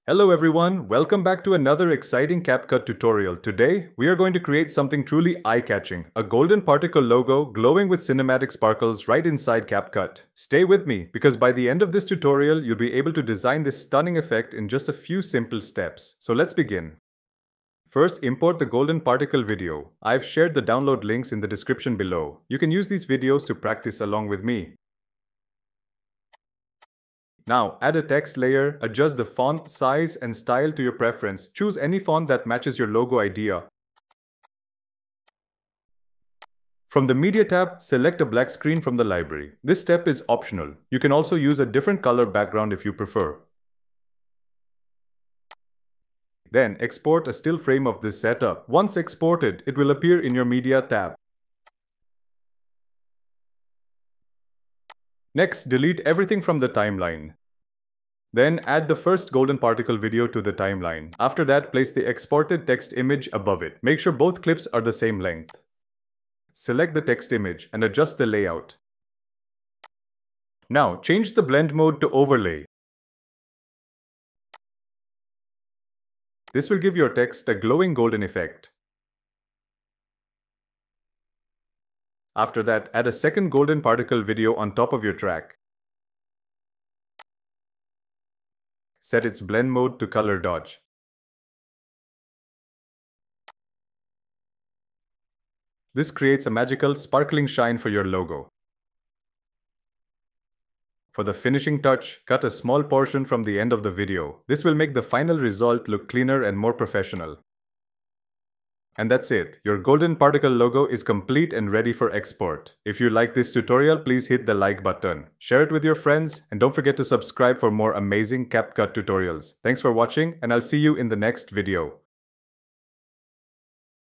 Hello everyone, welcome back to another exciting CapCut tutorial. Today, we are going to create something truly eye-catching, a golden particle logo glowing with cinematic sparkles right inside CapCut. Stay with me, because by the end of this tutorial, you'll be able to design this stunning effect in just a few simple steps. So let's begin. First, import the golden particle video. I've shared the download links in the description below. You can use these videos to practice along with me. Now, add a text layer, adjust the font size and style to your preference. Choose any font that matches your logo idea. From the Media tab, select a black screen from the library. This step is optional. You can also use a different color background if you prefer. Then, export a still frame of this setup. Once exported, it will appear in your Media tab. Next, delete everything from the timeline. Then add the first golden particle video to the timeline. After that, place the exported text image above it. Make sure both clips are the same length. Select the text image and adjust the layout. Now, change the blend mode to overlay. This will give your text a glowing golden effect. After that, add a second golden particle video on top of your track. Set its blend mode to color dodge. This creates a magical, sparkling shine for your logo. For the finishing touch, cut a small portion from the end of the video. This will make the final result look cleaner and more professional. And that's it. Your golden particle logo is complete and ready for export. If you like this tutorial, please hit the like button. Share it with your friends and don't forget to subscribe for more amazing CapCut tutorials. Thanks for watching and I'll see you in the next video.